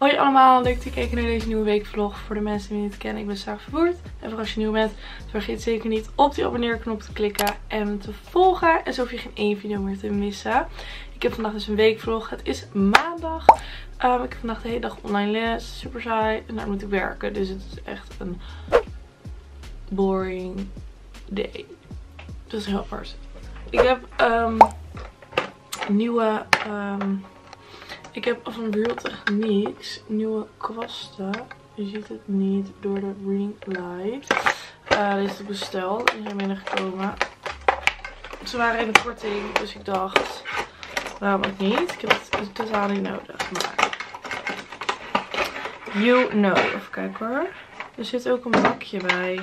Hoi allemaal, leuk dat je kijkt naar deze nieuwe weekvlog. Voor de mensen die me niet kennen, ik ben Sarah Verwoerd. En voor als je nieuw bent, vergeet zeker niet op die abonneerknop te klikken en me te volgen. En zo hoef je geen één video meer te missen. Ik heb vandaag dus een weekvlog. Het is maandag. Ik heb vandaag de hele dag online les. Super saai. En daar moet ik werken. Dus het is echt een boring day. Dat is heel apart. Ik heb nieuwe... Ik heb van Real Techniques nieuwe kwasten. Je ziet het niet door de ring light. Deze is besteld. Die zijn binnengekomen. Ze waren in de korting. Dus ik dacht, waarom ook niet? Ik heb het totaal niet nodig. Maar you know. Even kijken hoor. Er zit ook een bakje bij.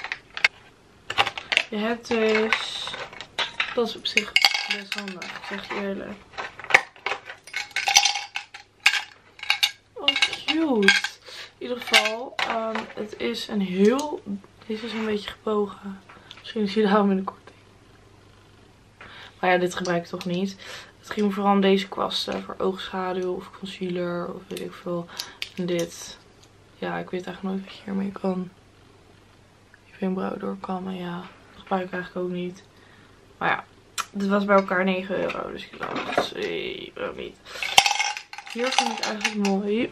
Je hebt dus... Dat is op zich best handig. Ik zeg je eerlijk. Cute. In ieder geval, het is een heel... Deze is een beetje gebogen. Misschien is hij daarom in de korting. Maar ja, dit gebruik ik toch niet. Het ging vooral om deze kwasten. Voor oogschaduw of concealer of weet ik veel. En dit. Ja, ik weet eigenlijk nooit wat je hiermee kan. Je wenkbrauw doorkammen. Ja, dat gebruik ik eigenlijk ook niet. Maar ja, dit was bij elkaar 9 euro. Dus ik dacht, waarom niet. Hier vind ik eigenlijk mooi.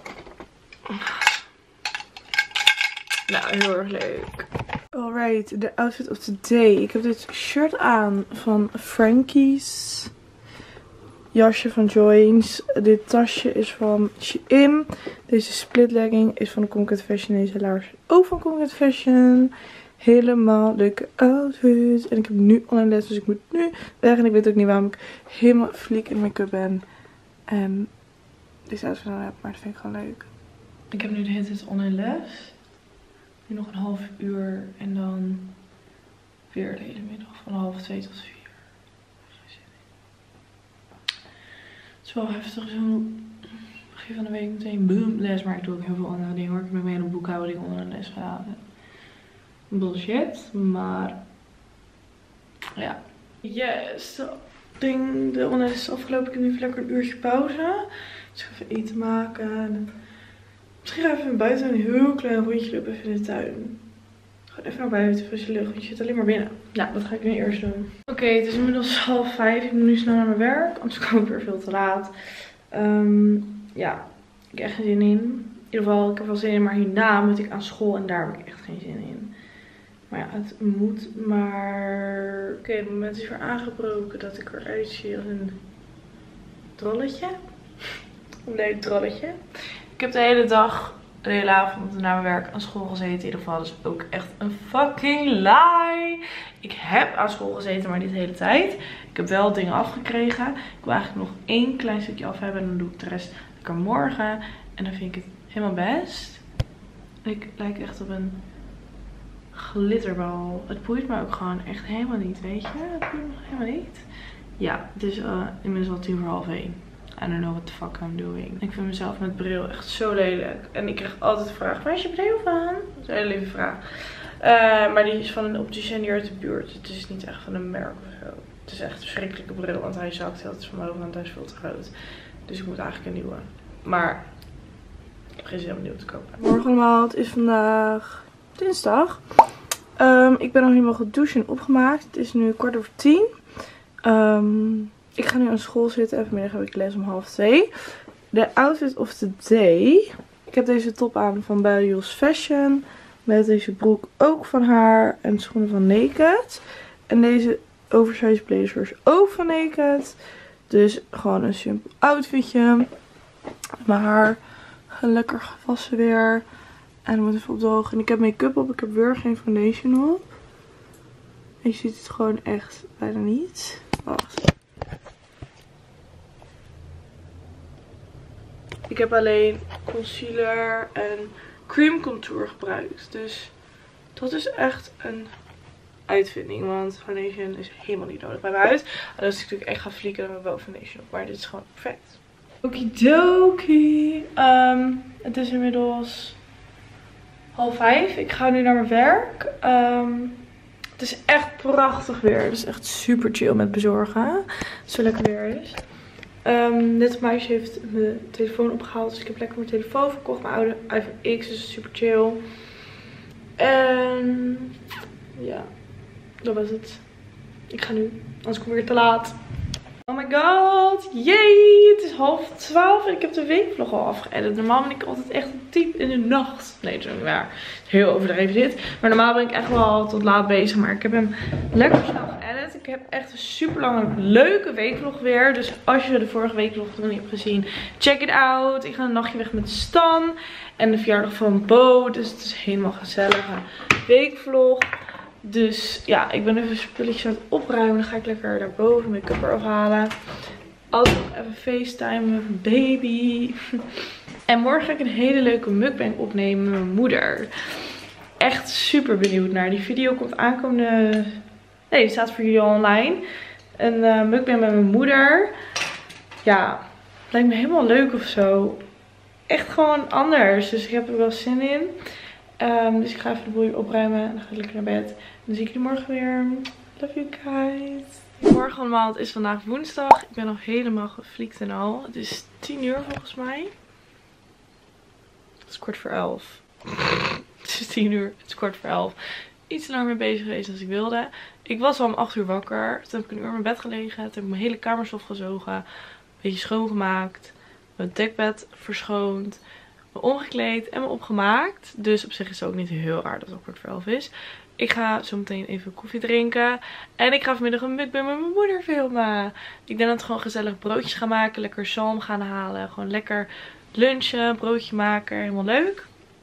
Nou, heel erg leuk. Alright, de outfit of the day. Ik heb dit shirt aan van Frankie's. Jasje van Joyce. Dit tasje is van Shein. Deze split legging is van de Conquest Fashion. Deze laars ook van Conquest Fashion. Helemaal leuke outfit. En ik heb nu online les, dus ik moet nu weg. En ik weet ook niet waarom ik helemaal fliek in make-up ben. En deze outfit aan heb, maar dat vind ik gewoon leuk. Ik heb nu de hele tijd online les. Nu nog een half uur en dan weer de hele middag van 1:30 tot 4. Het is wel heftig zo'n begin van de week meteen boom les, maar ik doe ook heel veel andere dingen hoor. Ik heb mee aan een boekhouding onder een les gedaan. Bullshit, maar ja. Yes, de online les is afgelopen. Ik heb nu even lekker een uurtje pauze. Dus ik ga even eten maken. Misschien ga ik even buiten een heel klein rondje lopen even in de tuin. Gewoon even naar buiten, frisse lucht, want je zit alleen maar binnen. Nou, dat ga ik nu eerst doen. Oké, het is inmiddels 4:30. Ik moet nu snel naar mijn werk, anders kom ik weer veel te laat. Ja, ik heb echt geen zin in. In ieder geval, ik heb wel zin in, maar hierna moet ik aan school en daar heb ik echt geen zin in. Maar ja, het moet maar... Oké, het moment is weer aangebroken dat ik eruit zie als een trolletje. Een leuk trolletje. Ik heb de hele dag, de hele avond na mijn werk aan school gezeten. In ieder geval, dat is ook echt een fucking lie. Ik heb aan school gezeten, maar niet de hele tijd. Ik heb wel dingen afgekregen. Ik wil eigenlijk nog 1 klein stukje af hebben. En dan doe ik de rest lekker morgen. En dan vind ik het helemaal best. Ik lijk echt op een glitterbal. Het boeit me ook gewoon echt helemaal niet, weet je. Het boeit me helemaal niet. Ja, het is inmiddels al 1:50. I don't know what the fuck I'm doing. Ik vind mezelf met bril echt zo lelijk. En ik krijg altijd de vraag, waar is je bril van? Dat is een hele lieve vraag. Maar die is van een opticien hier uit de buurt. Het is niet echt van een merk of zo. Het is echt een verschrikkelijke bril, want hij zakt heel van boven en hij is veel te groot. Dus ik moet eigenlijk een nieuwe. Maar ik heb geen zin om een nieuwe te kopen. Morgen allemaal, het is vandaag dinsdag. Ik ben nog helemaal gedoucht en opgemaakt. Het is nu 10:15. Ik ga nu aan school zitten en vanmiddag heb ik les om 1:30. De outfit of the day. Ik heb deze top aan van Burials Fashion. Met deze broek ook van haar. En schoenen van Naked. En deze oversized blazers ook van Naked. Dus gewoon een simpel outfitje. Mijn haar lekker gewassen weer. En ik moet even opdrogen. En ik heb make-up op. Ik heb weer geen foundation op. En je ziet het gewoon echt bijna niet. Wacht. Ik heb alleen concealer en cream contour gebruikt. Dus dat is echt een uitvinding. Want foundation is helemaal niet nodig bij mijn huid. En als ik natuurlijk echt ga flieken, dan heb ik wel foundation op. Maar dit is gewoon perfect. Okidoki. Het is inmiddels 4:30. Ik ga nu naar mijn werk. Het is echt prachtig weer. Het is echt super chill met bezorgen. Het zo lekker weer is. Net een meisje heeft mijn telefoon opgehaald. Dus ik heb lekker mijn telefoon verkocht. Mijn oude iPhone X. Dus super chill. En ja, dat was het. Ik ga nu. Anders kom ik weer te laat. Oh my god. Jee. Het is 11:30 en ik heb de weekvlog al afgeëdit. Normaal ben ik altijd echt diep in de nacht. Nee, dat is ook niet waar. Heel overdreven dit. Maar normaal ben ik echt wel tot laat bezig. Maar ik heb hem lekker snel geëdit. Ik heb echt een super lange leuke weekvlog weer. Dus als je de vorige weekvlog nog niet hebt gezien, check it out. Ik ga een nachtje weg met Stan. En de verjaardag van Bo. Dus het is helemaal gezellige weekvlog. Dus ja, ik ben even spulletjes aan het opruimen. Dan ga ik lekker daarboven make-up eraf halen. Altijd nog even FaceTime met mijn baby. En morgen ga ik een hele leuke mukbang opnemen met mijn moeder. Echt super benieuwd naar. Die video komt aankomende... Nee, die staat voor jullie al online. Een mukbang met mijn moeder. Ja, lijkt me helemaal leuk of zo. Echt gewoon anders. Dus ik heb er wel zin in. Dus ik ga even de boel opruimen. En dan ga ik lekker naar bed. Dan zie ik jullie morgen weer. Love you guys. Morgen allemaal. Het is vandaag woensdag. Ik ben nog helemaal geflikt en al. Het is 10 uur volgens mij. Het is 11:15. Het is 10 uur. Het is 11:15. Iets langer mee bezig geweest dan ik wilde. Ik was al om 8 uur wakker. Toen heb ik een uur in mijn bed gelegen. Toen heb ik mijn hele kamerstof gezogen. Een beetje schoongemaakt. Mijn dekbed verschoond. Me omgekleed en me opgemaakt. Dus op zich is het ook niet heel raar dat het 11:15 is. Ik ga zo meteen even koffie drinken. En ik ga vanmiddag een mukbang met mijn moeder filmen. Ik denk dat we gewoon gezellig broodjes gaan maken. Lekker zalm gaan halen. Gewoon lekker lunchen. Broodje maken. Helemaal leuk.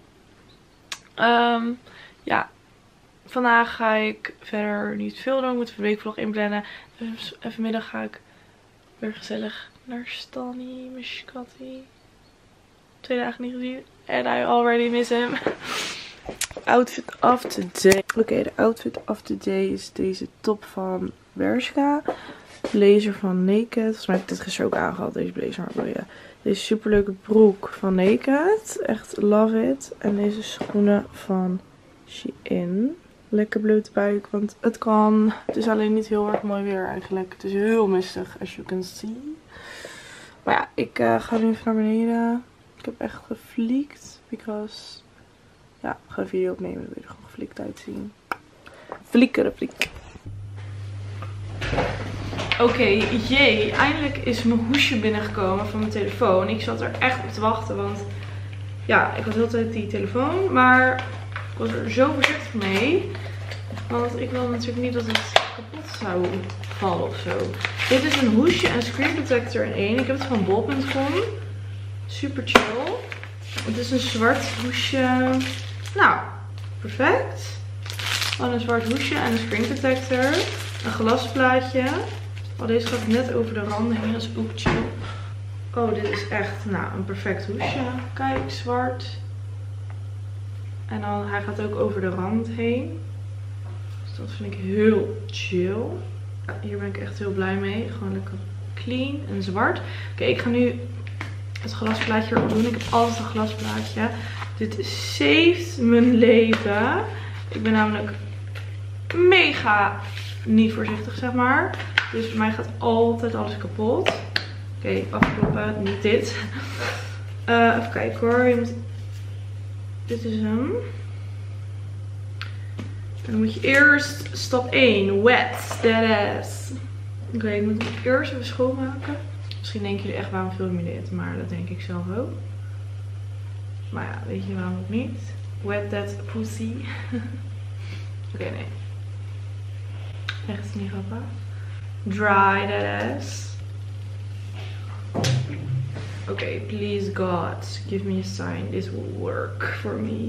Ja. Vandaag ga ik verder niet veel doen. Ik moet de weekvlog inplannen. En vanmiddag ga ik weer gezellig naar Stanny. Mijn schattie. 2 dagen niet gezien. En I already miss him. Outfit of the day. Oké, de outfit of the day is deze top van Bershka. Blazer van Naked. Volgens mij heb ik dit gisteren ook aangehad. Deze blazer. Maar ja. Deze superleuke broek van Naked. Echt love it. En deze schoenen van Shein. Lekker blote buik. Want het kan. Het is alleen niet heel erg mooi weer eigenlijk. Het is heel mistig. As you can see. Maar ja, ik ga nu even naar beneden. Ik heb echt gefliekt. Because... Ja, ik ga een video opnemen. Dan wil je er gewoon geflikt uitzien. Fliek. Oké, jee. Eindelijk is mijn hoesje binnengekomen van mijn telefoon. Ik zat er echt op te wachten. Want ja, ik had de hele tijd die telefoon. Maar ik was er zo voorzichtig mee. Want ik wil natuurlijk niet dat het kapot zou vallen of zo. Dit is een hoesje en screen protector in één. Ik heb het van bol.com. Super chill. Het is een zwart hoesje. Nou, perfect. Gewoon een zwart hoesje en een screen protector. Een glasplaatje. Oh, deze gaat net over de randen heen. Dat is ook chill. Oh, dit is echt een perfect hoesje. Kijk, zwart. En dan, hij gaat ook over de rand heen. Dus dat vind ik heel chill. Ja, hier ben ik echt heel blij mee. Gewoon lekker clean en zwart. Oké, ik ga nu het glasplaatje erop doen. Ik heb altijd een glasplaatje. Dit saved mijn leven. Ik ben namelijk mega niet voorzichtig, zeg maar. Dus voor mij gaat altijd alles kapot. Oké, afkloppen. Niet dit. Even kijken hoor. Dit is hem. En dan moet je eerst stap 1. Wet. That ass. Oké, ik moet hem eerst even schoonmaken. Misschien denken jullie echt, waarom film je dit? Maar dat denk ik zelf ook. Maar ja, weet je waarom ook niet? Wet that pussy. Oké, nee. Echt niet grappig. Dry that ass. Oké, please God, give me a sign. This will work for me.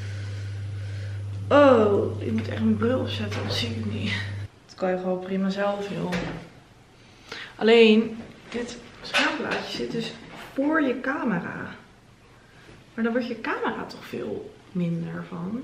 Oh, ik moet echt mijn bril opzetten, dat zie ik niet. Dat kan je gewoon prima zelf, joh. Alleen, dit schermplaatje zit dus voor je camera. Maar dan wordt je camera toch veel minder van.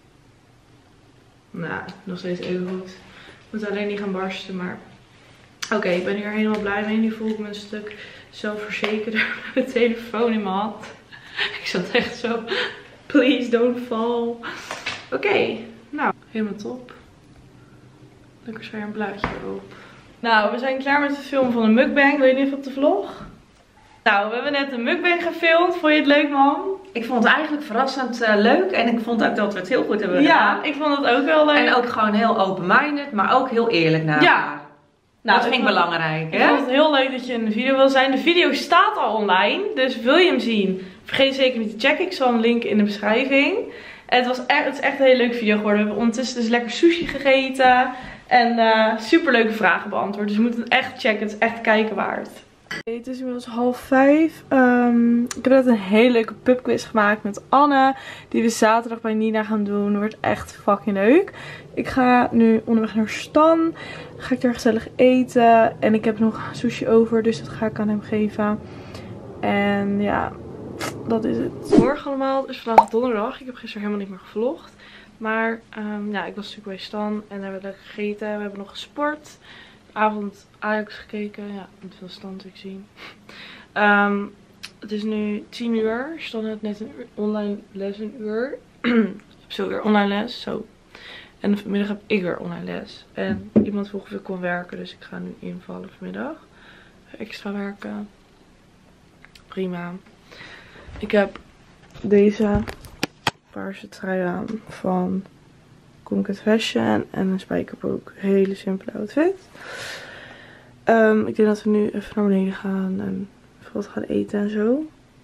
Nou, nog steeds even goed. Ik moet alleen niet gaan barsten, maar... Oké, ik ben hier helemaal blij mee. Nu voel ik me een stuk zelfverzekerder met mijn telefoon in mijn hand. Ik zat echt zo... Please don't fall. Oké, nou, helemaal top. Lekker scherm blaadje erop. Nou, we zijn klaar met het filmen van een mukbang. Wil je niet even op de vlog? Nou, we hebben net een mukbang gefilmd. Vond je het leuk, mam? Ik vond het eigenlijk verrassend leuk. En ik vond ook dat we het heel goed hebben gedaan. Ja, ik vond het ook wel leuk. En ook gewoon heel open-minded, maar ook heel eerlijk naar elkaar. Nou, dat vind ik belangrijk, hè? Ik vond het heel leuk dat je in de video wil zijn. De video staat al online, dus wil je hem zien? Vergeet zeker niet te checken. Ik zal hem linken in de beschrijving. En het is echt een hele leuke video geworden. We hebben ondertussen dus lekker sushi gegeten. En super leuke vragen beantwoord. Dus je moet het echt checken. Het is echt kijken waard. Het is inmiddels 4:30. Ik heb net een hele leuke pubquiz gemaakt met Anne. Die we zaterdag bij Nina gaan doen. Wordt echt fucking leuk. Ik ga nu onderweg naar Stan. Ga ik daar gezellig eten. En ik heb nog sushi over. Dus dat ga ik aan hem geven. En ja, dat is het. Morgen allemaal. Het is vandaag donderdag. Ik heb gisteren helemaal niet meer gevlogd. Maar ja, ik was natuurlijk bij Stan. En we hebben lekker gegeten. We hebben nog gesport. Avond Ajax gekeken. Ja, met veel stand natuurlijk zien. Het is nu 10 uur. Stan had net een online les, een uur. Zo weer online les. Zo. En vanmiddag heb ik weer online les. En iemand vroeg of ik kon werken. Dus ik ga nu invallen vanmiddag. Extra werken. Prima. Ik heb deze paarse trui aan van Conquet Fashion en een spijkerbroek. Hele simpele outfit. Ik denk dat we nu even naar beneden gaan en even wat gaan eten en zo.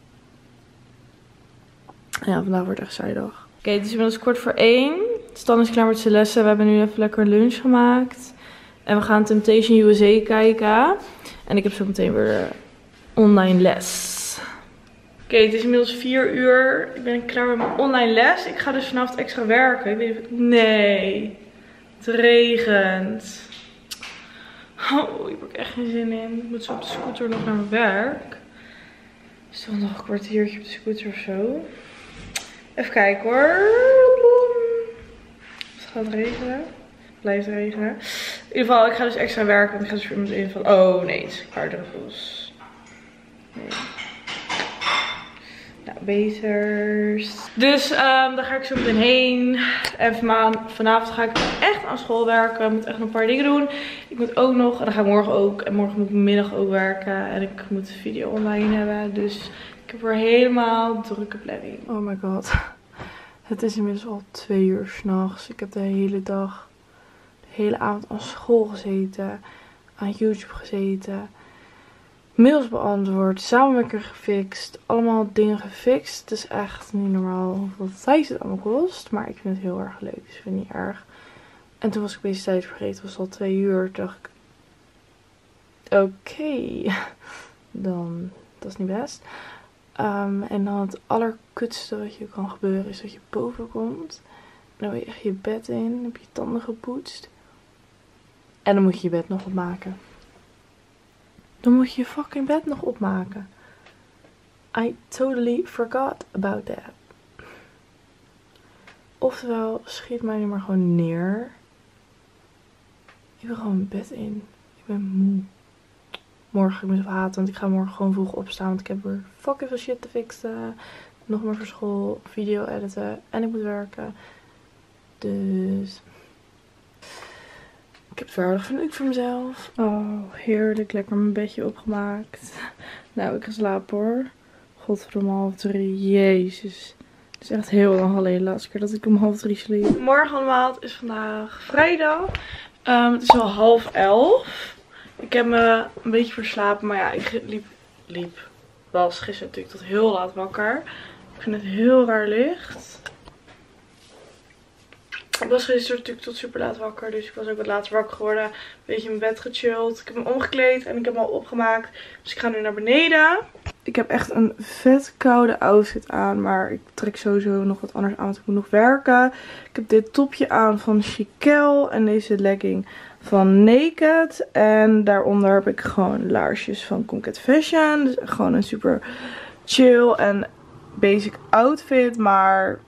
Ja, vandaag wordt echt zijdag. Oké, het is inmiddels 1:15. Stan is klaar met zijn lessen. We hebben nu even lekker een lunch gemaakt. En we gaan Temptation USA kijken. En ik heb zo meteen weer online les. Oké, het is inmiddels 4 uur. Ik ben klaar met mijn online les. Ik ga dus vanavond extra werken. Ik weet niet of ik... Nee. Het regent. Oh, hier heb ik echt geen zin in. Ik moet zo op de scooter nog naar mijn werk. Dus dan nog een kwartiertje op de scooter of zo. Even kijken hoor. Het gaat regenen. Het blijft regenen. In ieder geval, ik ga dus extra werken. Want ik ga dus weer met invallen. Oh nee, het is paardendruppels. Nee. Nou, beters. Dus daar ga ik zo meteen heen. En vanavond ga ik echt aan school werken. Ik moet echt nog een paar dingen doen. Ik moet ook nog, en dan ga ik morgen ook. En morgen moet ik middag ook werken. En ik moet een video online hebben. Dus ik heb weer helemaal drukke planning. Oh my god. Het is inmiddels al 2 uur 's nachts. Ik heb de hele dag, de hele avond aan school gezeten. Aan YouTube gezeten. Mails beantwoord, samenwerker gefixt, allemaal dingen gefixt. Het is echt niet normaal hoeveel tijd het allemaal kost. Maar ik vind het heel erg leuk, dus ik vind het niet erg. En toen was ik deze tijd vergeten, het was al 2 uur. Toen dacht ik, oké, dan, dat is niet best. En dan het allerkutste wat je kan gebeuren is dat je boven komt. Dan wil je echt je bed in, dan heb je tanden gepoetst. En dan moet je je bed nog opmaken. Dan moet je je fucking bed nog opmaken. I totally forgot about that. Oftewel, schiet mij nu maar gewoon neer. Ik wil gewoon mijn bed in. Ik ben moe. Morgen ga ik mezelf haten, want ik ga morgen gewoon vroeg opstaan. Want ik heb weer fucking veel shit te fixen. Nog meer voor school, video editen. En ik moet werken. Dus... ik heb het wel erg leuk voor mezelf. Oh, heerlijk. Lekker mijn bedje opgemaakt. Nou, ik ga slapen hoor. Godverdomme, 2:30. Jezus. Het is echt heel lang geleden. De laatste keer dat ik om 2:30 sliep. Morgen allemaal. Het is vandaag vrijdag. Het is al 10:30. Ik heb me een beetje verslapen. Maar ja, ik was gisteren natuurlijk tot heel laat wakker. Ik vind het heel raar licht. Ik was gisteren natuurlijk tot super laat wakker. Dus ik was ook wat later wakker geworden. Een beetje in mijn bed gechilled. Ik heb me omgekleed en ik heb me al opgemaakt. Dus ik ga nu naar beneden. Ik heb echt een vet koude outfit aan. Maar ik trek sowieso nog wat anders aan. Want ik moet nog werken. Ik heb dit topje aan van Chiquel. En deze legging van Naked. En daaronder heb ik gewoon laarsjes van Conquet Fashion. Dus gewoon een super chill en basic outfit. Maar...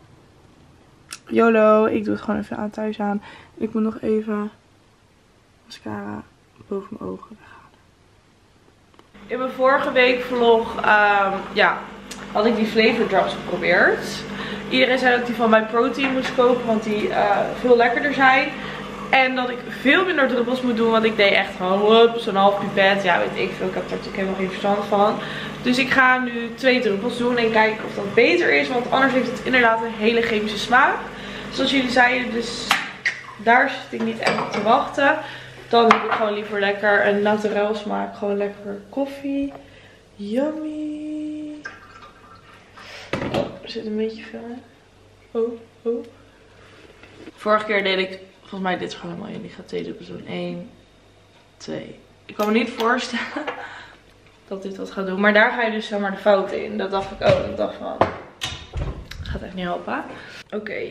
YOLO, ik doe het gewoon even aan thuis aan. Ik moet nog even mascara boven mijn ogen weghalen. In mijn vorige week vlog had ik die flavor drops geprobeerd. Iedereen zei dat ik die van My Protein moest kopen, want die veel lekkerder zijn. En dat ik veel minder druppels moet doen. Want ik deed echt gewoon zo'n half pipet. Ja, weet ik veel. Ik heb er natuurlijk helemaal geen verstand van. Dus ik ga nu 2 druppels doen. En kijken of dat beter is. Want anders heeft het inderdaad een hele chemische smaak. Zoals jullie zeiden. Dus daar zit ik niet echt op te wachten. Dan heb ik gewoon liever lekker een naturel smaak. Gewoon lekker koffie. Yummy. Oh, er zit een beetje veel in. Oh. Vorige keer deed ik, volgens mij dit is gewoon helemaal in. Ik ga 2 druppels doen. 1, 2. Ik kan me niet voorstellen dat dit wat gaat doen. Maar daar ga je dus zomaar de fout in. Dat dacht ik ook. Ik dacht van, gaat echt niet helpen. Oké.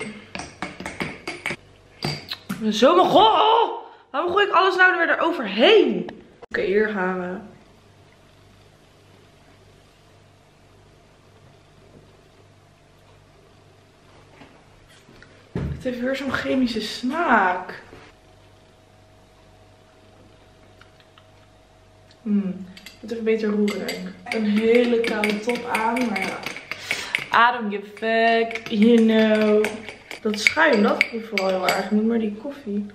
Zo mijn god. Waarom gooi ik alles nou weer eroverheen? Oké, hier gaan we. Het heeft weer zo'n chemische smaak. Het even beter roeren, denk ik. Een hele koude top aan, maar ja. I don't give a fuck, you know. Dat schuim, dat vind ik vooral heel erg. Niet maar die koffie.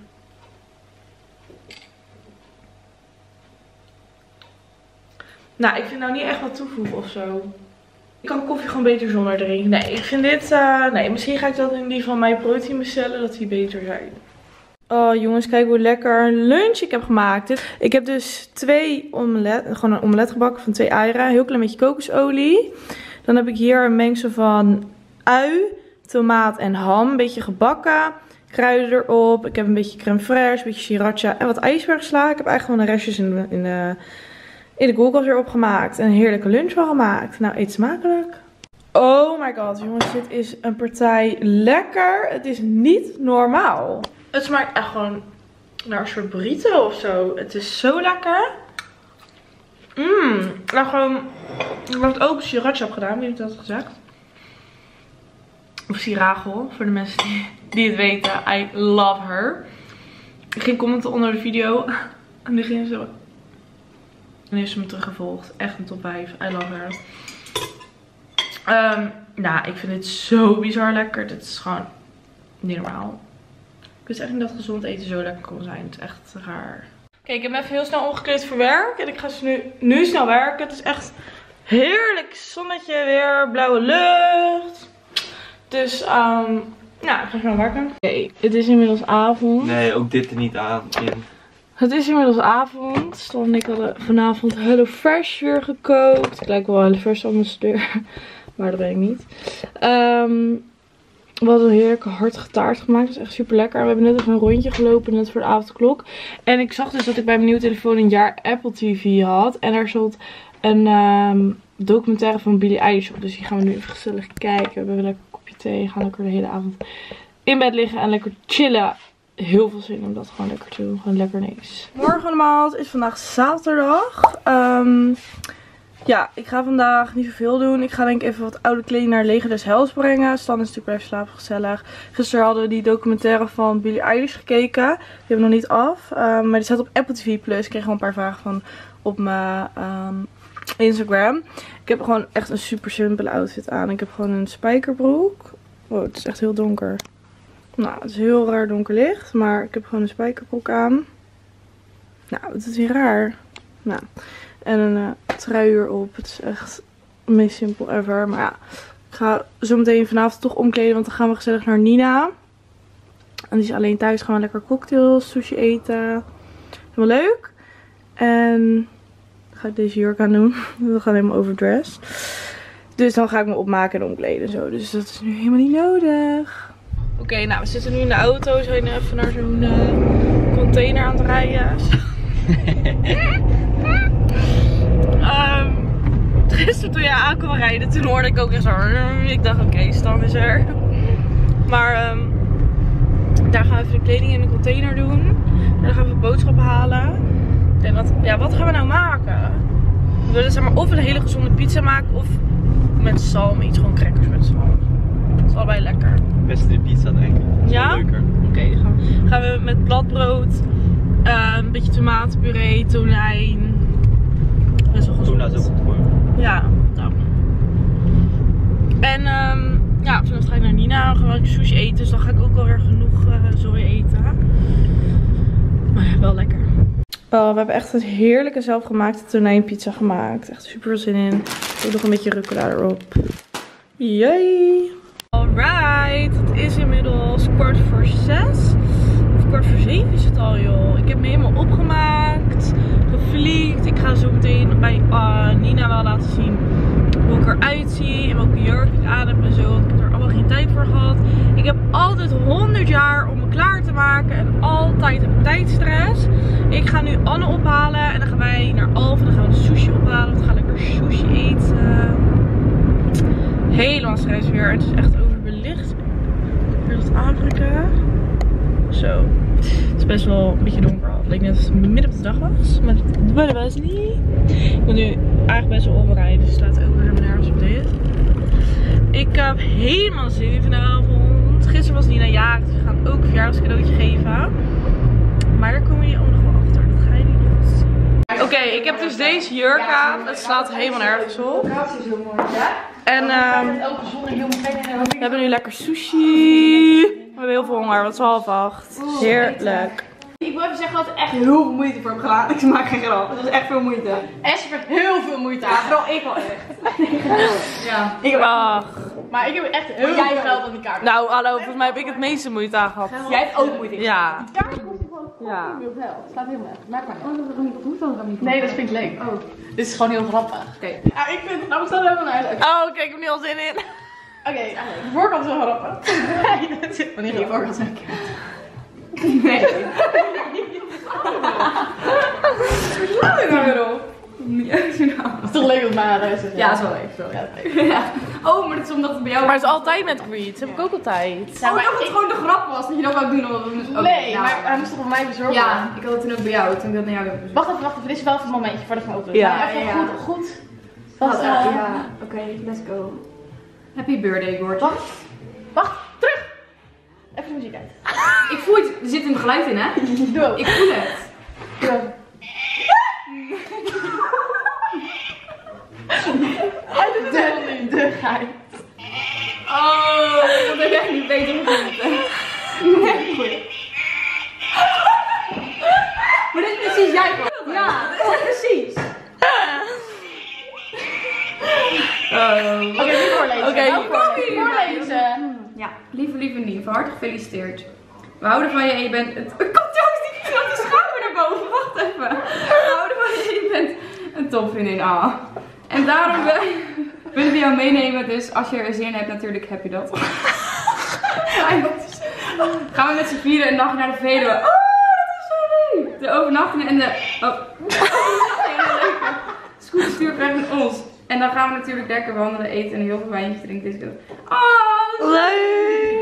Nou, ik vind nou niet echt wat toevoegen of zo. Ik kan koffie gewoon beter zonder drinken. Nee, ik vind dit... nee, misschien ga ik dat in die van mijn protein bestellen, dat die beter zijn. Oh jongens, kijk hoe lekker een lunch ik heb gemaakt. Ik heb dus gewoon een omelet gebakken van 2 eieren. Heel klein beetje kokosolie. Dan heb ik hier een mengsel van ui, tomaat en ham. Een beetje gebakken. Kruiden erop. Ik heb een beetje crème fraîche, een beetje sriracha en wat ijsbergsla. Ik heb eigenlijk gewoon de restjes in de koelkast erop gemaakt. En een heerlijke lunch van gemaakt. Nou, eet smakelijk. Oh my god, jongens. Dit is een partij lekker. Het is niet normaal. Het smaakt echt gewoon naar een soort burrito of zo. Het is zo lekker. Nou gewoon, ik heb ook sriracha op gedaan. Wie heeft dat gezegd? Of sirachel, voor de mensen die het weten. I love her. Ik ging commenten onder de video. En nu ging ze... En heeft ze me teruggevolgd. Echt een top 5. I love her. Nou, ik vind dit zo bizar lekker. Dit is gewoon niet normaal. Ik wist echt niet dat gezond eten zo lekker kon zijn. Het is echt raar. Oké, ik heb me even heel snel omgekleed voor werk. En ik ga nu snel werken. Het is echt heerlijk zonnetje weer. Blauwe lucht. Dus, nou, ik ga snel werken. Oké, het is inmiddels avond. Nee, ook dit er niet aan. Het is inmiddels avond. Stan en ik hadden vanavond HelloFresh weer gekookt. Ik lijk wel HelloFresh ambassadeur. Maar dat ben ik niet. We hadden een heerlijke hartige taart gemaakt. Dat is echt super lekker. We hebben net even een rondje gelopen. Net voor de avondklok. En ik zag dus dat ik bij mijn nieuwe telefoon een jaar Apple TV had. En daar zat een documentaire van Billie Eilish op. Dus die gaan we nu even gezellig kijken. We hebben een lekker kopje thee. Gaan lekker de hele avond in bed liggen en lekker chillen. Heel veel zin om dat gewoon lekker te doen. Gewoon lekker nice. Morgen allemaal. Het is vandaag zaterdag. Ja, ik ga vandaag niet zoveel doen. Ik ga denk ik even wat oude kleding naar Leger des Heils brengen. Stan is natuurlijk blijven slapen, gezellig. Gisteren hadden we die documentaire van Billie Eilish gekeken. Die hebben we nog niet af. Maar die staat op Apple TV+. Ik kreeg gewoon een paar vragen van op mijn Instagram. Ik heb gewoon echt een super simpele outfit aan. Ik heb gewoon een spijkerbroek. Oh, het is echt heel donker. Nou, het is heel raar donker licht. Maar ik heb gewoon een spijkerbroek aan. Nou, het is weer raar. Nou, en een trui erop. Het is echt het meest simpel ever. Maar ja, ik ga zo meteen vanavond toch omkleden. Want dan gaan we gezellig naar Nina. En die is alleen thuis. Gaan we lekker cocktails, sushi eten. Helemaal leuk. En dan ga ik deze jurk aan doen. We gaan helemaal overdressed. Dus dan ga ik me opmaken en omkleden en zo. Dus dat is nu helemaal niet nodig. Oké, nou we zitten nu in de auto. We zijn even naar zo'n container aan het rijden. Gisteren toen jij aan kwam rijden, toen hoorde ik ook echt zo. Ik dacht oké, Stan is er. Maar daar gaan we even de kleding in de container doen. En dan gaan we boodschappen halen. En wat gaan we nou maken? We willen zeg maar of een hele gezonde pizza maken of met zalm iets. Gewoon crackers met zalm. Dat is allebei lekker. Beste de pizza denk ik. Ja? Leuker. Oké, gaan we met bladbrood, een beetje tomatenpuree, tonijn. Best wel gezond. Tuna is ook goed voor. Ja, nou. En Ja, vanavond ga ik naar Nina. Dan ga ik sushi eten. Dus dan ga ik ook alweer genoeg zooi eten. Maar ja, wel lekker. Oh, we hebben echt een heerlijke zelfgemaakte tonijnpizza gemaakt. Echt super veel zin in. Ik doe nog een beetje rucola erop. Yay! Alright, het is inmiddels 6:15. Of 6:15 is het al, joh. Ik heb me helemaal opgemaakt, gefliekt. Ik ga zo meteen bij Nina wel laten zien hoe ik eruit zie en welke jurk ik aan heb en zo. Ik heb er allemaal geen tijd voor gehad. Ik heb altijd 100 jaar om me klaar te maken en altijd heb ik tijdstress. Ik ga nu Anne ophalen en dan gaan wij naar Alphen. Dan gaan we de sushi ophalen. We gaan lekker sushi eten. Helemaal stress weer. Het is echt overbelicht. Weer dat Afrika. Zo. Het is best wel een beetje donker al. Het leek net alsof het midden op de dag was. Maar dat was niet. Ik ben nu eigenlijk best wel onbereid. Dus het slaat ook weer helemaal nergens op dit. Ik heb helemaal zin in vanavond. Gisteren was Nina jarig. Dus we gaan ook een verjaardagscadeautje geven. Maar daar komen jullie ook nog wel achter. Dat ga je nu nog zien. Oké, ik heb dus deze jurk aan. Het slaat helemaal nergens op. En we hebben nu lekker sushi. We hebben heel veel honger, want het is 7:30. Heerlijk. Ik wil even zeggen dat ik echt heel veel moeite voor heb gedaan. Ik maak geen grap. Het is echt veel moeite. Esther heeft heel veel moeite aan. Vooral ik wel echt. Ja. Ik heb maar ik heb echt heel veel geld aan die kaart. Nou, hallo, volgens mij heb ik het meeste moeite aan gehad. Jij hebt ook moeite. Ja. Die kaart kost gewoon veel geld. Het staat helemaal echt. Maak maar niet. Nee, dat vind ik leuk. Oh. Dit is gewoon heel grappig. Oké. Ja, ik vind het nou staat helemaal naar uit. Oh, kijk, ik heb er nu al zin in. Oké, de voorkant is wel grappig. Wanneer die voorkant zijn. Nee. Laat ik nou weer op. Het is toch leuk op mijn adres. Ja, dat is wel leuk. Sorry. Ja. Oh, maar dat is omdat het bij jou... Maar het is altijd met Greed. Dat heb ik ook altijd. Ja, maar ik dacht dat het gewoon de grap was. Dat je dat wou doen omdat we dus ook... Nee, maar hij moest toch voor mij bezorgen worden? Ja, ik had het toen ook bij jou. Toen ik dat naar jou heb bezorgd. Wacht even. Dit is wel even een momentje voordat ik me open. Ja. Even goed. Ja, oké, let's go. Happy birthday, Gordje. Wacht, terug! Even de muziek uit. Ik voel het, er zit een geluid in, hè? Doe ook. Ik voel het. Doe ook. Hij doet het helemaal niet. De geit. Oh, dat heb jij niet beter gevonden. Nee, goed. Maar dit is precies jij, hoor. Ja, dat is precies. Oké, nu voorlezen. Oké. Voorlezen. Ja, lieve Nien, van harte gefeliciteerd. We houden van je en je bent... Het komt trouwens niet op die schouder naar boven. Wacht even. We houden van je en je bent een topvriendin. Ah. En daarom willen we jou meenemen. Dus als je er zin in hebt, natuurlijk heb je dat. Gaan we met z'n vieren een nacht naar de Veluwe. Oh, dat is zo leuk. De overnachtingen en de... Oh. Scooterstuur krijgen van ons. En dan gaan we natuurlijk lekker wandelen, eten en heel veel wijntjes drinken. Dus oh, Leuk.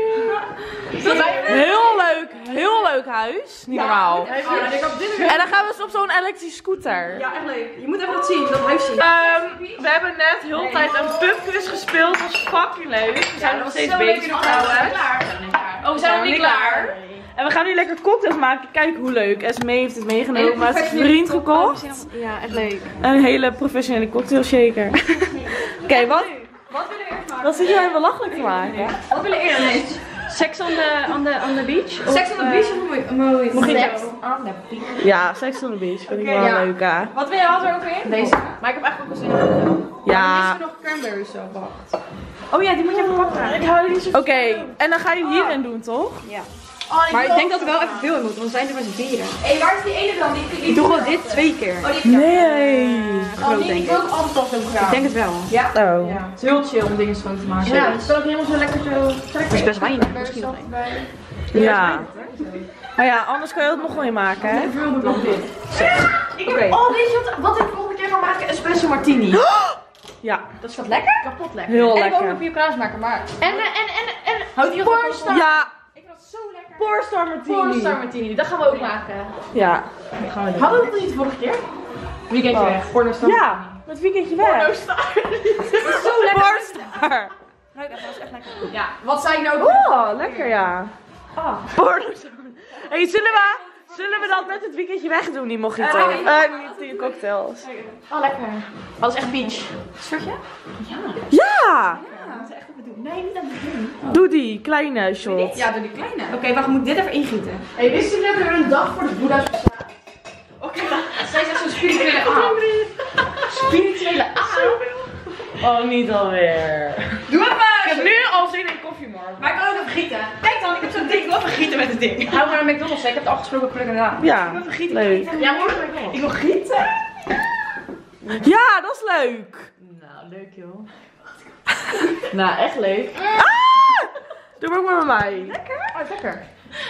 Heel leuk huis. Niet normaal. En dan gaan we eens op zo'n elektrische scooter. ja, echt leuk. Je moet even dat zien, dat huis zien. We hebben net heel de tijd een pubquiz gespeeld. Dat was fucking leuk. We zijn nog steeds bezig trouwens. Oh, we zijn nog niet klaar. En we gaan nu lekker cocktails maken. Kijk hoe leuk. Esme heeft het meegenomen. Maar het is een vriend gekocht. Ja, echt leuk. Een hele professionele cocktail shaker. Oké, wat willen we eerst maken? wat zit je mij belachelijk te maken? Wat willen we eerst lezen? Sex on the beach? Sex on the beach of mooi? Sex on the beach. Ja, Sex on the Beach vind ik wel ja. leuk, hè? Wat wil je er ook in? Deze. Maar ik heb eigenlijk ook zin in. Ja. Nog cranberries zo wacht. Oh ja, die moet je even pakken. Ik hou er niet zo van. Oké, en dan ga je hierin doen, toch? Maar ik denk dat er wel even veel in moet, want we zijn er met z'n vieren. Hé, waar is die ene dan? Ik doe gewoon dit 2 keer. Oh, die Nee. Groot denk ik. Ik wil ook altijd al zo graag. Ik denk het wel. Ja. Oh. Ja. Het is heel chill om dingen schoon te maken. Ja, het is ook helemaal zo lekker zo. Het is best weinig. Misschien wel. Ja. Maar ja, anders kan je het nog wel in maken, hè? Veel de blok dit. Oké. Oh, weet je wat ik volgende keer ga maken? Espresso martini. Ja, Dat is wat lekker? Kapot lekker. heel En ik wil ook lekker. een piocaas maken, maar... En Houdt die Pornstar. Ja, Ik vind dat zo lekker. Pornstar Martini. Pornstar martini, dat gaan we ook maken. Ja. Hadden we dat niet de vorige keer? Weekendje Wat? weg. Pornostar. Ja, het weekendje weg. Pornostar. Dat is zo lekker. Pornstar. Ruik echt, dat is echt lekker. Ja, wat zei ik nou? Oh, lekker ja. Pornstar. Hey, zullen we dat met het weekendje weg doen, die mojito? Niet die cocktails. Oh, lekker. Oh, dat is echt beach. Schutje? Ja! Dat is echt wat we doen. Nee, niet aan het begin. Doe die kleine shot. Ja, doe die kleine. Oké, wacht, moet ik dit even ingieten? Hey, wisten jullie dat er een dag voor de Boeddha's bestaat? Oké. Zij is echt zo'n spirituele aap. Spirituele aap? Oh, niet alweer. Doe het maar! Ik heb nu al zin in koffie, morgen. Maar ik kan ook even gieten. Kijk dan, ik heb zo'n ding. Ik wil even gieten met het ding. Hou maar naar McDonald's, hè. Ik heb het afgesproken voor gedaan. Ja, Ik wil gieten. leuk. Ja, morgen McDonald's. Ik wil gieten. Ja, dat is leuk. Nou, leuk joh. Nou, echt leuk. Doe maar ook maar met mij. Lekker? Oh, lekker.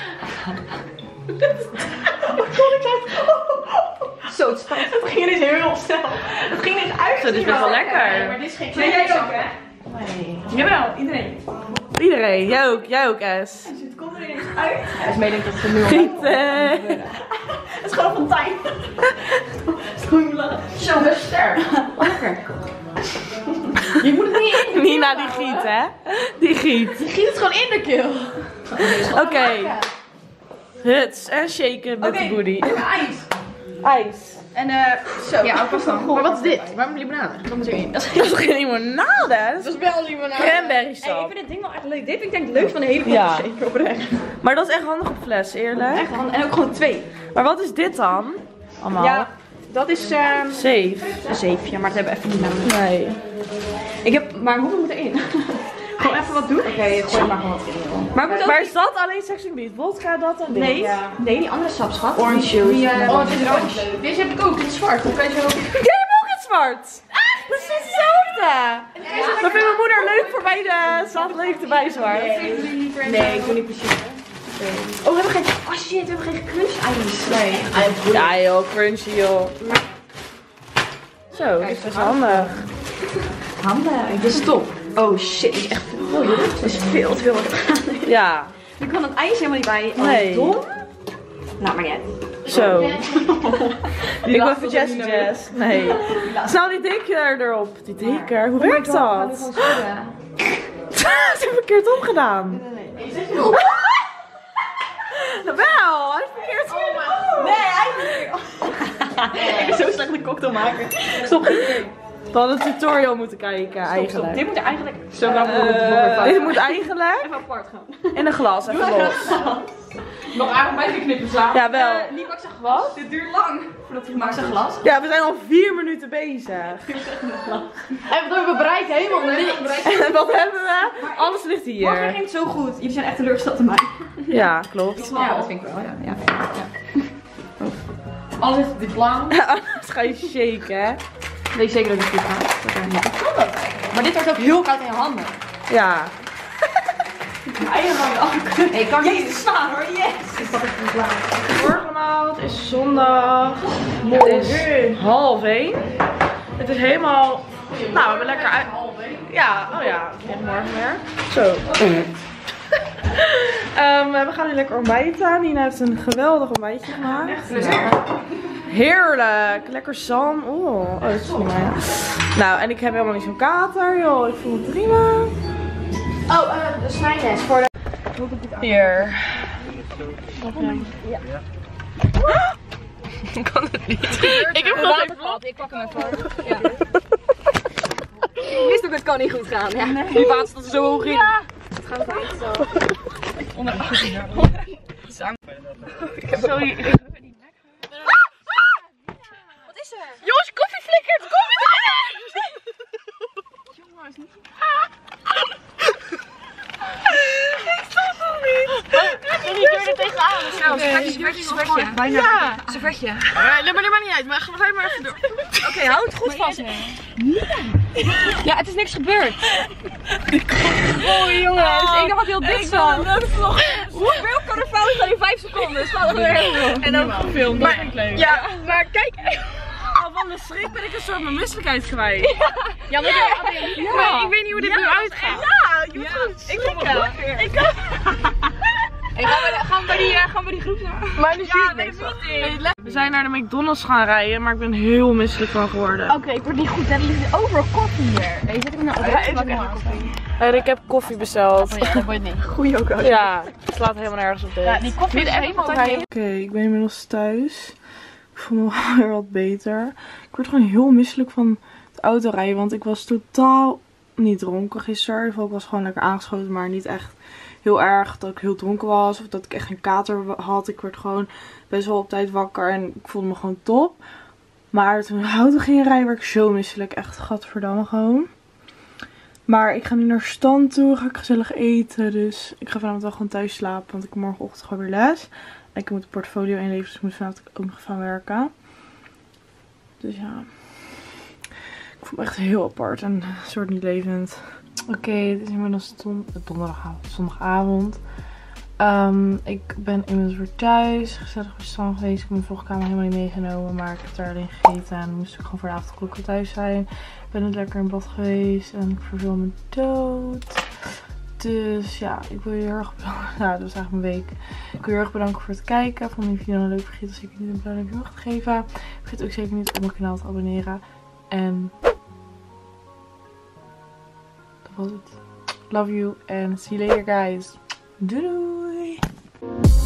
Zo, het spannend. Het ging ineens heel snel. Het ging ineens uit. Dit is best wel lekker. Maar dit is geen klein. Jij ook, hè? Nee. Jawel, iedereen. Iedereen, jij ook, S. Het komt er ineens uit. Dus mee denkt dat het nu al Gieten. Het is gewoon een fontein. Zo, dat is sterk. Lekker. Je moet het niet in. Nina die giet, hè? Die giet. Je giet het gewoon in de keel. Oké. Huts en shaken met de booty. IJs. IJs. En zo. Ja, ook dan. Maar wat is dit? Waarom limonade? Dat moet erin. Dat is geen limonade. Dat is wel limonade. cranberry Hey, ik sap. vind dit ding wel echt leuk. Dit vind ik denk ik leuk van de hele Ja. zeker oprecht. Maar dat is echt handig op fles, eerlijk. Echt handig. En ook gewoon 2. Maar wat is dit dan? Allemaal. Ja, dat is Safe. een zeefje, maar het hebben we even niet nodig. Nee. Ik heb, maar hoeveel moet erin? Gewoon even wat doen? Oké, gooi maar gewoon wat in. Joh. Maar ik moet ook... Maar is dat alleen Sex and Beat? Vodka, dat en dit? Nee, Ja. nee, die andere sap, schat. Orange juice. Oh, dit is rood. Deze heb ik ook. Dit is zwart. Dan kan je zo. Jij hebt ook het zwart. Dat is hetzelfde. Dat vindt mijn moeder leuk voor mij. Ze had leuk erbij zwart. Nee, ik doe niet precies. Oh, we hebben geen... Oh shit, we hebben geen crunch ijs. Nee. Ja joh, crunchy joh. Zo, dit is best handig. Handen. Dit is top. Oh shit, dit is echt veel. Dit is veel te veel wat ik gedaan heb. Ja, Nu kan het ijs helemaal niet bij. Oh, Nee. dom. Nou, maar jij. zo. Ik wil even jazz. Nee. Snel die deker erop. Die deker, hoe werkt dat? Ze hebben verkeerd omgedaan. Wel, hij is verkeerd omgedaan. Nee, eigenlijk. Ik ben zo slecht een cocktail maken. Stop. We hadden een tutorial moeten kijken eigenlijk. Dit moet er eigenlijk Zo gaan we Dit moet eigenlijk even apart gaan. in een glas, even los. nog aardig bijgeknippen samen. Ja, wel. Niet pak zijn glas. Dit duurt lang voordat hij gemaakt Zijn is. glas. Ja, we zijn al 4 minuten bezig. En wat hebben we bereikt? Helemaal niks. En wat hebben we? Alles ligt Morgen hier. ging het zo goed. Jullie zijn echt teleurgesteld in mij. Ja, klopt. Ja, dat vind ik wel. Ja. Alles is op die plan. Anders ga je shaken, hè? Weet je zeker dat het goed gaat? Ja. Maar dit wordt ook heel koud in je handen. Ja. Eigen handen ook. Nee, ik kan niet staan hoor. Yes. Ik pak het niet klaar. Morgenavond is zondag. Het is 12:30. Het is helemaal... Nou, we hebben lekker uit... Ja, oh ja. Morgen weer. Zo. We gaan nu lekker ontbijten. Nina heeft een geweldig ontbijtje gemaakt. Heerlijk. Lekker zalm. Oh, dat is niet mij. Nou, en ik heb helemaal niet zo'n kater, joh. Ik voel me prima. Oh, de snijles voor de... Hier. Ja. Ik kan het niet. Ik heb gewoon geen vlog. Ik pak hem even. Ja. Ik wist ook, het kan niet goed gaan. Ja. Nee. Die vaat staat er zo hoog in. Ja. Het gaat niet zo. Sorry. Wat is er? Jongens, koffie flikkert! Koffie flikkert! Jongens, niet. Ik snap het niet. Jullie deur er tegenaan. Servetje. Bijna. Ja. Servetje. Nee, maar dat maakt niet uit. Maar ga maar even door. Oké, hou het goed vast. Ja, het is niks gebeurd. Oh jongens, ik dacht dat heel dik zat. Hoeveel kan er fout zijn in 5 seconden? Staat er weer heel. En ook gefilmd, dat vind ik leuk. Ja, maar kijk. Al van de schrik ben ik een soort mijn misselijkheid kwijt. Ja, maar Maar ik weet niet hoe dit nu uitgaat. Ja, je moet goed slikken. Ik kan. Hey, gaan we bij die groep naar? Maar nu zie ik niks. We zijn naar de McDonald's gaan rijden, maar ik ben heel misselijk van geworden. Oké, ik word niet goed. Er ligt overal koffie hier. Hey, zet ik nou op? Ja, koffie. En ik heb koffie besteld. Ja, dat wordt niet. Goeie ook. Ja, het slaat helemaal nergens op dit. Ja, die koffie is helemaal bij. Oké, ik ben inmiddels thuis. Ik voel me wel weer wat beter. Ik word gewoon heel misselijk van het autorijden, want ik was totaal niet dronken gisteren. Ik was gewoon lekker aangeschoten, maar niet echt heel erg dat ik heel dronken was. Of dat ik echt geen kater had. Ik werd gewoon best wel op tijd wakker en ik voelde me gewoon top. Maar toen we de auto gingen rijden, werd ik zo misselijk. Echt, gadverdamme gewoon. Maar ik ga nu naar stand toe. Ga ik gezellig eten. Dus ik ga vanavond wel gewoon thuis slapen. Want ik heb morgenochtend gewoon weer les. En ik moet een portfolio inleveren. Dus ik moet vanavond ook nog gaan werken. Dus ja. Ik voel me echt heel apart. En een soort niet levend. Oké, het is inmiddels zondagavond. Ik ben inmiddels weer thuis. Gezellig bij stand geweest. Ik heb mijn vlogkamer helemaal niet meegenomen. Maar ik heb daar alleen gegeten. En moest ik gewoon voor de avondklok weer thuis zijn. Ik ben net lekker in bad geweest. En ik verveel me dood. Dus ja, ik wil je heel erg bedanken. Nou, dat was eigenlijk mijn week. Ik wil je heel erg bedanken voor het kijken. Vond je die video nou leuk? Vergeet zeker niet een blauw duimpje omhoog te geven. Vergeet ook zeker niet op mijn kanaal te abonneren. En dat was het. Love you and see you later guys. Doei doei!